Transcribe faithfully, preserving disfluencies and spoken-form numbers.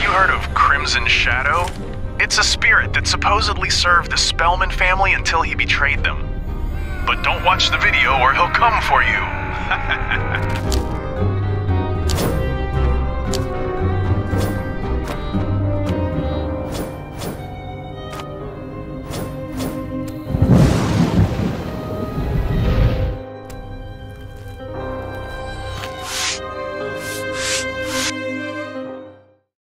you heard of Crimson Shadow? It's a spirit that supposedly served the Spellman family until he betrayed them. But don't watch the video or he'll come for you.